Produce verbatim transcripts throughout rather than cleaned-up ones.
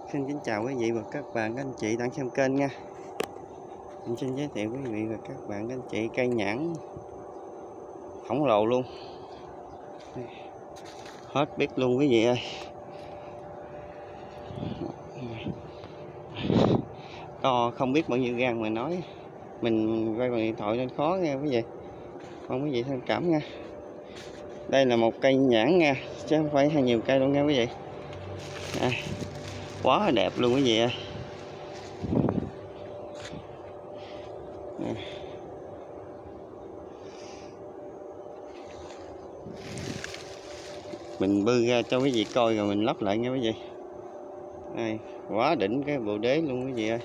Xin kính chào quý vị và các bạn, các anh chị đang xem kênh nha. Mình xin giới thiệu quý vị và các bạn, các anh chị cây nhãn khổng lồ luôn, hết biết luôn quý vị ơi. To không biết bao nhiêu gan mà nói, mình quay bằng điện thoại nên khó nghe quý vị, mong quý vị thông cảm nha. Đây là một cây nhãn nha, chứ không phải hay nhiều cây đâu nha quý vị. À, quá đẹp luôn quý vị ơi. À. Mình bư ra cho quý vị coi rồi mình lắp lại nha quý vị. Đây, quá đỉnh cái bộ đế luôn quý vị ơi.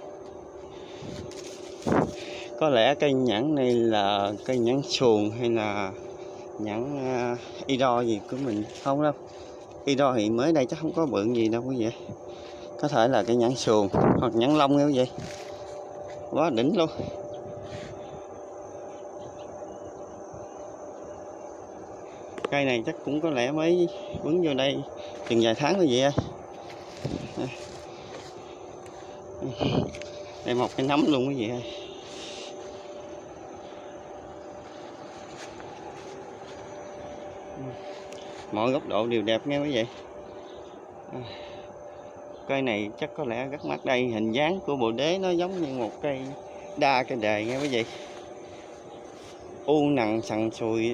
Có lẽ cây nhãn này là cây nhãn xuồng hay là nhãn uh, Ido gì của mình không đâu. Ido thì mới đây chắc không có bự gì đâu quý vị. Có thể là cây nhãn xuồng hoặc nhãn lông nha quý vị. Quá đỉnh luôn. Cây này chắc cũng có lẽ mới bứng vô đây chừng vài tháng thôi vậy. Đây một cái nấm luôn quý vị ơi. Mọi góc độ đều đẹp nghe quý vị. Cây này chắc có lẽ rất mắt đây, hình dáng của bộ đế nó giống như một cây đa cây đề nghe quý vị. U nằng sần sùi,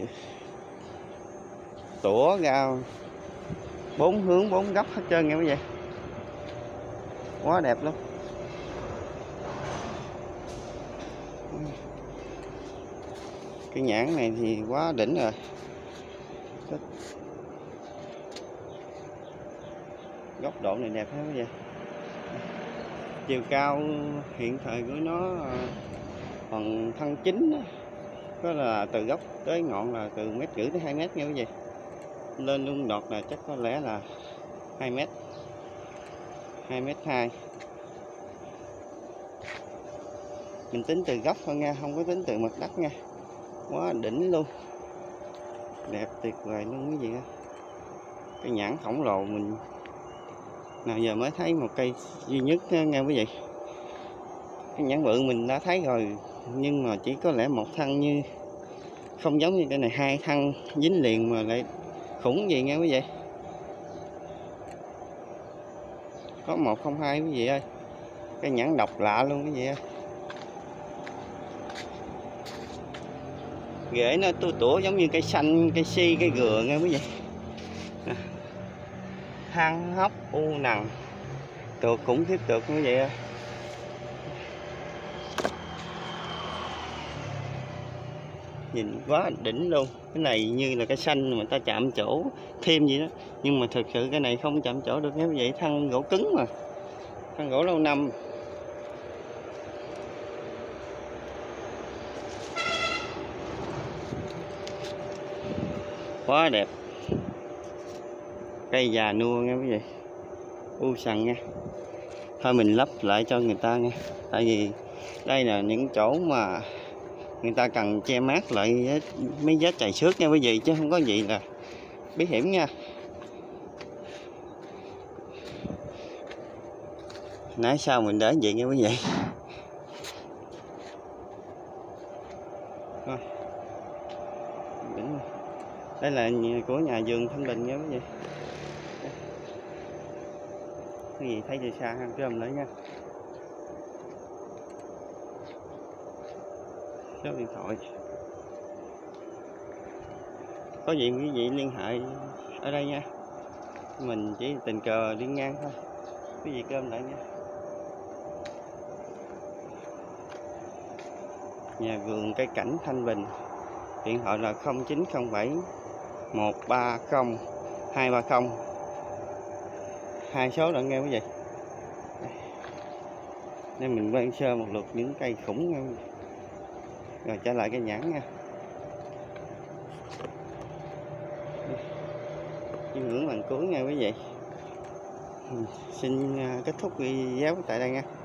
tủa ra bốn hướng bốn góc hết trơn nghe quý vị. Quá đẹp luôn. Cái nhãn này thì quá đỉnh rồi. Góc độ này đẹp hết quý vị. Chiều cao hiện thời của nó còn thân chính đó. Có là từ gốc tới ngọn là từ mét rưỡi tới hai mét nha quý vị. Lên luôn đọt là chắc có lẽ là hai mét, hai mét hai. Mình tính từ gốc thôi nha, không có tính từ mặt đất nha. Quá đỉnh luôn, đẹp tuyệt vời luôn quý vị ơi. Cái nhãn khổng lồ mình nào giờ mới thấy một cây duy nhất nha quý vị. Cái nhãn bự mình đã thấy rồi, nhưng mà chỉ có lẽ một thân, như không giống như cái này hai thân dính liền mà lại khủng gì nghe quý vị. Có một không hai quý vị ơi. Cái nhãn độc lạ luôn quý vị ơi. Rễ nó tua tủa giống như cây xanh, cây si, cây gừa nghe quý vị. Hang hốc u nằng, tược khủng khiếp tược quý vị ơi. Nhìn quá đỉnh luôn. Cái này như là cái xanh mà ta chạm chỗ thêm gì đó, nhưng mà thực sự cái này không chạm chỗ được như vậy. Thân gỗ cứng mà, thân gỗ lâu năm. Quá đẹp. Cây già nua nghe quý vị, u sần nha. Thôi mình lắp lại cho người ta nha, tại vì đây là những chỗ mà người ta cần che mát lại mấy vết chày xước nha quý vị, chứ không có gì là bí hiểm nha. Nãy sao mình để vậy nha quý vị. Đây là của nhà vườn Thanh Bình nha quý vị. Quý vị thấy từ xa ha, rơm nữa nha. Số điện thoại. Có gì quý vị liên hệ ở đây nha. Mình chỉ tình cờ đi ngang thôi. Quý vị cơm lại nha. Nhà vườn cây cảnh Thanh Bình. Điện thoại là không chín không bảy một ba không hai ba không. Hai số đã nghe quý vị. Nên mình quay sơ một lượt những cây khủng nha. Rồi trở lại cây nhãn nha. Chiêm ngưỡng lần cuối nha quý vị. Xin kết thúc video tại đây nha.